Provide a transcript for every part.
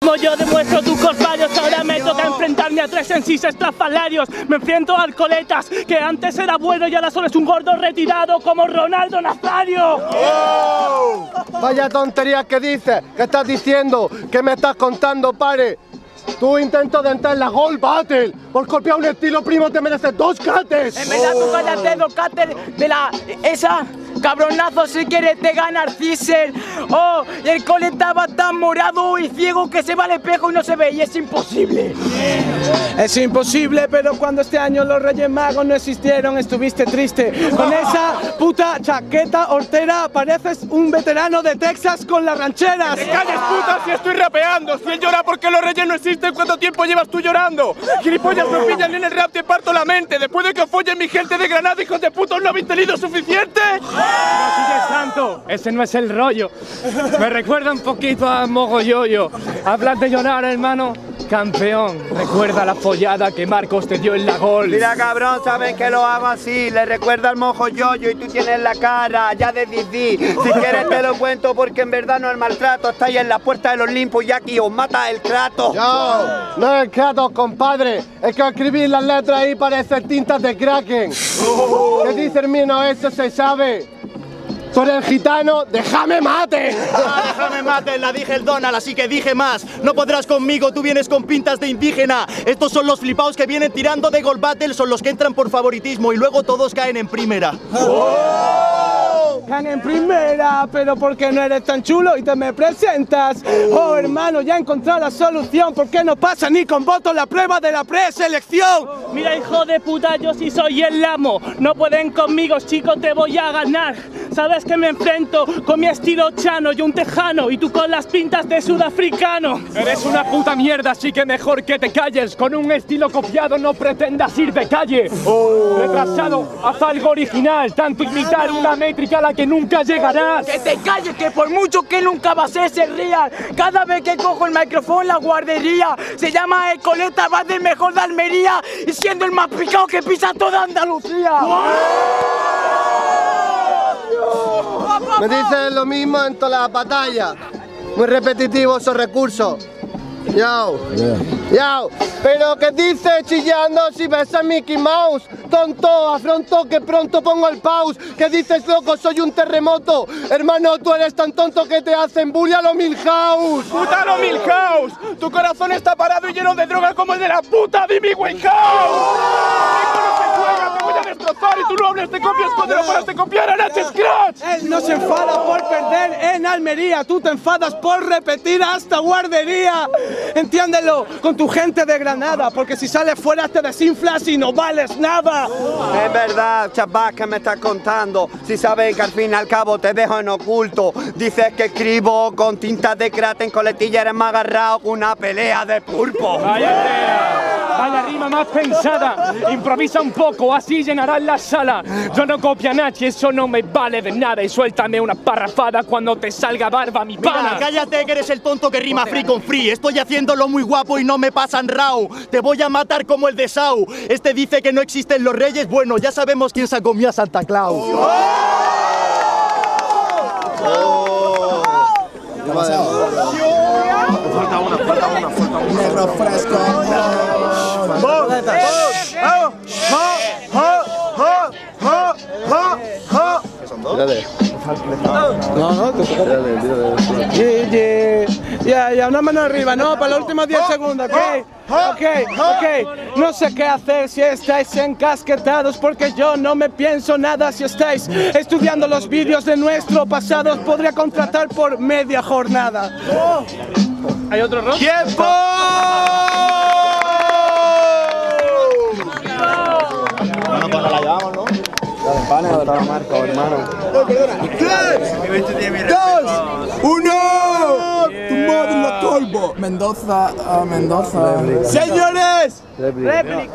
Como yo demuestro trucos varios, ahora me toca enfrentarme a 3 MCs estrafalarios. Me enfrento a Alcoletas, que antes era bueno y ahora solo es un gordo retirado como Ronaldo Nazario. ¡Oh! Vaya tonterías que dices, ¿qué estás diciendo? ¿Qué me estás contando, pare? Tu intento de entrar en la Gold Battle por copiar un estilo primo te mereces 2 cates. En verdad tú cállate 2 cates de la... esa... Cabronazo, si quieres te gana Ciser. Oh, y el cole estaba tan morado y ciego que se va al espejo y no se ve, y es imposible. Es imposible, pero cuando este año los Reyes Magos no existieron, estuviste triste. Con esa puta chaqueta hortera pareces un veterano de Texas con las rancheras. ¡Te calles, puta, si estoy rapeando! Si él llora porque los Reyes no existen, ¿cuánto tiempo llevas tú llorando? Gilipollas, no pillan en el rap, te parto la mente. Después de que follen mi gente de Granada, hijos de puta, ¿no habéis tenido suficiente? No sigues tanto, ese no es el rollo. Me recuerda un poquito a Mogoyoyo. Hablas de llorar, hermano. Campeón, recuerda la follada que Marcos te dio en la gol. Mira, cabrón, saben que lo hago así. Le recuerda al Mogoyoyo y tú tienes la cara ya de Didi. Si quieres te lo cuento porque en verdad no es maltrato. Está ahí en la puerta del Olimpo y aquí os mata el Kratos. Yo, no es el Kratos, compadre. Es que escribir las letras ahí parece tintas de Kraken. ¿Qué dice, hermano? Eso se sabe. Tú eres el gitano, déjame mate. Déjame mate, la dije el Donald, así que dije más. No podrás conmigo, tú vienes con pintas de indígena. Estos son los flipaos que vienen tirando de Gold Battle, son los que entran por favoritismo y luego todos caen en primera. Caen en primera, pero porque no eres tan chulo y te me presentas. Oh, hermano, ya he encontrado la solución. ¿Por qué no pasa ni con voto la prueba de la preselección? Mira, hijo de puta, yo sí soy el amo. No pueden conmigo, chicos, te voy a ganar. Sabes que me enfrento con mi estilo chano y un tejano, y tú con las pintas de sudafricano. Eres una puta mierda, así que mejor que te calles. Con un estilo copiado no pretendas ir de calle. Retrasado, haz algo original. Tanto imitar una métrica a la que nunca llegarás. Que te calles, que por mucho que nunca va a ser real. Cada vez que cojo el micrófono en la guardería, se llama el Coleta, va del mejor de Almería y siendo el más picado que pisa toda Andalucía. Me dicen lo mismo en todas las batallas. Muy repetitivos esos recursos. Yo. Pero ¿qué dices chillando si ves a Mickey Mouse? Tonto, afronto que pronto pongo el pause. ¿Qué dices, loco? Soy un terremoto. Hermano, tú eres tan tonto que te hacen bully a lo Milhouse. ¡Puta lo Milhouse! Tu corazón está parado y lleno de droga como el de la puta Dimi Winehouse. Te voy a destrozar y tú no hables de copias cuando no paras de copiar a Nacho Scratch. Él no se enfada por perder en Almería, tú te enfadas por repetir hasta guardería. Entiéndelo con tu gente de Granada, porque si sales fuera te desinflas y no vales nada. Es verdad, chaval, que me estás contando. Si sabes que al fin y al cabo te dejo en oculto. Dices que escribo con tinta de crata en coletilla, eres más agarrado que una pelea de pulpo. Vaya rima más pensada. Improvisa un poco, así llenarás la sala. Yo no copio a Nachi, eso no me vale de nada. Y suéltame una parrafada cuando te salga barba, mi pana. Mira, cállate que eres el tonto que rima free con free. Estoy haciéndolo muy guapo y no me pasan rao. Te voy a matar como el de Sau. Este dice que no existen los reyes. Bueno, ya sabemos quién se comió a Santa Claus. Falta una. Negro fresco. Ya, una mano arriba, ¿no? Para los últimos 10 segundos, ¿ok? No sé qué hacer si estáis encasquetados, porque yo no me pienso nada. Si estáis estudiando los vídeos de nuestro pasado, os podría contratar por media jornada. ¿Hay otro rock? ¡Tiempo! Bueno, pues la llevamos, ¿no? Pana de la marca, hermano. 3, 2, 1. Tu madre la colbo. Mendoza. ¡Señores! Réplica.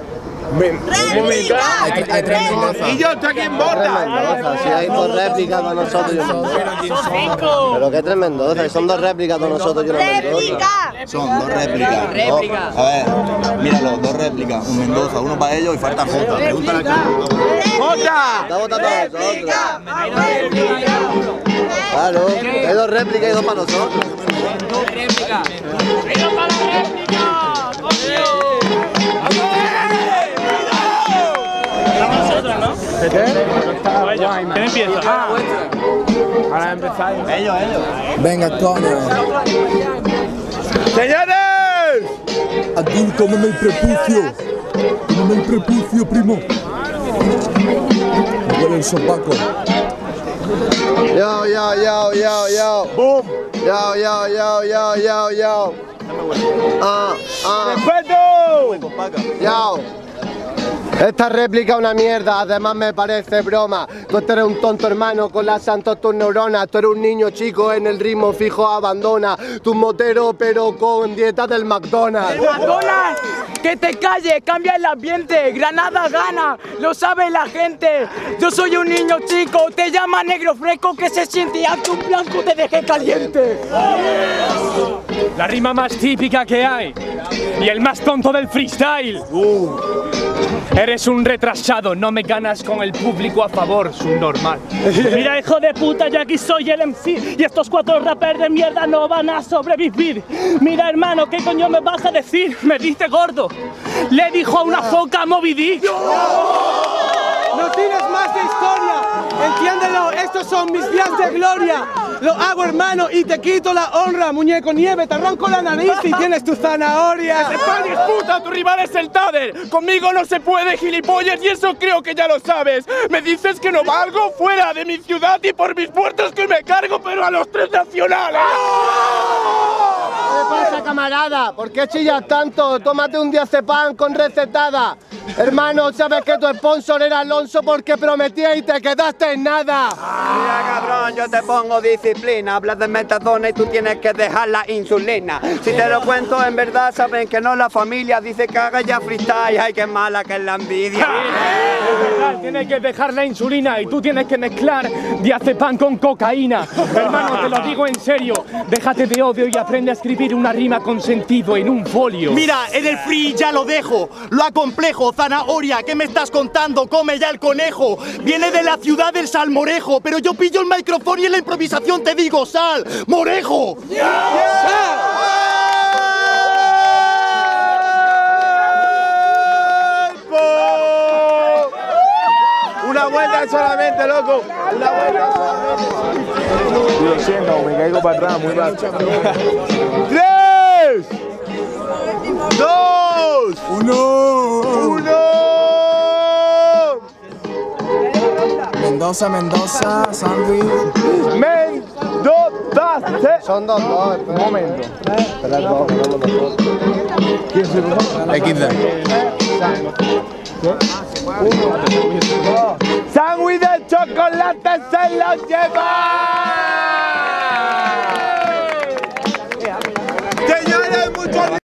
Hay 3 Mendoza. Y yo estoy aquí en Borda. Si hay 2 réplicas con nosotros. Son 5. Pero que 3 Mendoza, son 2 réplicas con nosotros y una Mendoza. Son 2 réplicas. A ver, míralo, 2 réplicas. Un Mendoza, uno para ellos y falta Jota. Pregúntale a ¡Jota! Está votando a nosotros. Claro, hay 2 réplicas y 2 para nosotros. 2 réplicas. ¿Quién empieza? Ahora empezáis. Ellos. Venga, coño. ¡Señores! Aquí, tómame el prepucio. Tómame el prepucio, primo. Me huele el sopaco. Yo. ¡Boom! Yo. ¡Respeto! Yo. Esta réplica es una mierda, además me parece broma. Tú eres un tonto hermano con las santos tus neuronas. Tú eres un niño chico en el ritmo fijo abandona. Tu motero pero con dieta del McDonald's. ¡McDonald's! ¡Que te calles! ¡Cambia el ambiente! ¡Granada gana! ¡Lo sabe la gente! Yo soy un niño chico, te llama negro fresco que se siente alto un blanco te dejé caliente. La rima más típica que hay y el más tonto del freestyle. Eres un retrasado, no me ganas con el público a favor, subnormal. Mira, hijo de puta, yo aquí soy el MC y estos 4 rappers de mierda no van a sobrevivir. Mira, hermano, ¿qué coño me vas a decir? Me dice gordo. Le dijo a una foca a Moby Dick. No tienes más de historia. Entiéndelo, estos son mis días de gloria. Lo hago, hermano, y te quito la honra. Muñeco nieve, te arranco la nariz y tienes tu zanahoria. ¡España, puta! ¡Tu rival es el Tader! ¡Conmigo no se puede, gilipollas! Y eso creo que ya lo sabes. Me dices que no valgo fuera de mi ciudad y por mis puertos que me cargo, pero a los 3 nacionales. ¿Qué pasa, camarada? ¿Por qué chillas tanto? Tómate un diazepam con recetada. Hermano, sabes que tu sponsor era Alonso porque prometía y te quedaste en nada. Mira, cabrón, yo te pongo disciplina. Hablas de metadona y tú tienes que dejar la insulina. Si te lo cuento, en verdad saben que no la familia. Dice que haga ya freestyle. Ay, qué mala que es la envidia. Es verdad, tienes que dejar la insulina y tú tienes que mezclar diazepam con cocaína. Hermano, te lo digo en serio. Déjate de odio y aprende a escribir una rima con sentido en un folio. Mira, en el free ya lo dejo. Lo acomplejo, zanahoria, ¿qué me estás contando? Come ya el conejo. Viene de la ciudad del salmorejo, pero yo pillo el micrófono y en la improvisación te digo sal, morejo. Una vuelta solamente, loco. Una vuelta solamente. Lo siento, me caigo para atrás muy rápido. 3, 2, 1. Mendoza, sándwich. Mendoza. Son dos, Un momento. Espera, dos, ¿Quién se lo XD. ¡Sándwich de chocolate se lo lleva!